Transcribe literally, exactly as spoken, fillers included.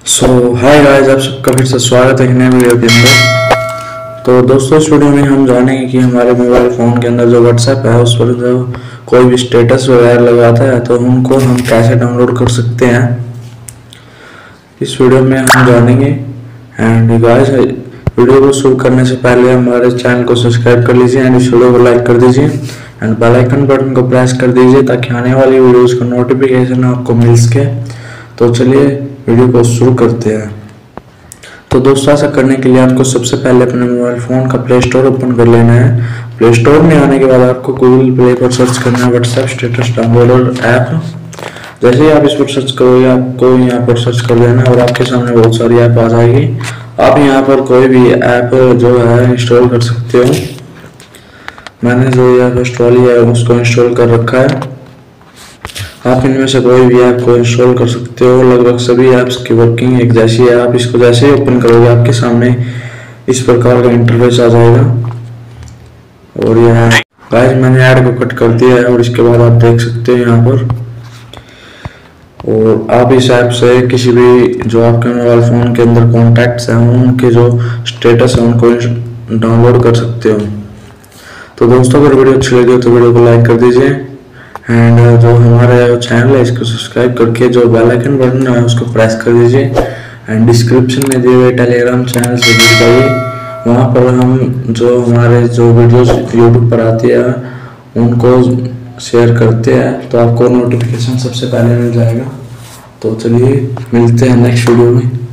सो hi guys, आप सबका फिर से स्वागत है एक नए वीडियो के अंदर। तो दोस्तों, इस वीडियो में हम जानेंगे कि हमारे मोबाइल फ़ोन के अंदर जो व्हाट्सएप है उस पर जो कोई भी स्टेटस वगैरह लगाता है तो उनको हम कैसे डाउनलोड कर सकते हैं, इस वीडियो में हम जानेंगे। एंड गाइस, वीडियो को शुरू करने से पहले हमारे चैनल को सब्सक्राइब कर लीजिए एंड इस वीडियो को लाइक कर दीजिए एंड बेल आइकन बटन को प्रेस कर दीजिए ताकि आने वाली वीडियोस का नोटिफिकेशन आपको मिल सके। तो चलिए वीडियो को शुरू करते हैं। तो दोस्तों, ऐसा करने के लिए आपको सबसे पहले अपने मोबाइल फ़ोन का प्ले स्टोर ओपन कर लेना है। प्ले स्टोर में आने के बाद आपको गूगल प्ले पर सर्च करना है व्हाट्सएप स्टेटस डाउनलोडर ऐप। जैसे ही आप इस पर सर्च करोगे आपको यहाँ पर सर्च कर लेना है और आपके सामने बहुत सारी ऐप आ जाएगी। आप यहाँ पर कोई भी ऐप जो है इंस्टॉल कर सकते हो। मैंने जो ऐप इंस्टॉल किया है उसको इंस्टॉल कर रखा है। आप इनमें से कोई भी ऐप को इंस्टॉल कर सकते हो। लगभग सभी ऐप्स की वर्किंग एक जैसी है। आप इसको जैसे ही ओपन करोगे आपके सामने इस प्रकार का इंटरफेस आ जाएगा। और यह गाइस, मैंने ऐड को कट कर दिया है और इसके बाद आप देख सकते हो यहाँ पर। और आप इस ऐप से किसी भी जो आपके मोबाइल फ़ोन के अंदर कॉन्टैक्ट्स हैं उनके जो स्टेटस है उनको डाउनलोड कर सकते हो। तो दोस्तों, अगर वीडियो अच्छी लगी तो वीडियो को लाइक कर दीजिए एंड जो हमारा चैनल है इसको सब्सक्राइब करके जो बेल आइकन बटन है उसको प्रेस कर दीजिए एंड डिस्क्रिप्शन में दिए हुए टेलीग्राम चैनल से जुड़ जाइए। वहाँ पर हम जो हमारे जो वीडियोस यूट्यूब पर आती है उनको शेयर करते हैं तो आपको नोटिफिकेशन सबसे पहले मिल जाएगा। तो चलिए मिलते हैं नेक्स्ट वीडियो में।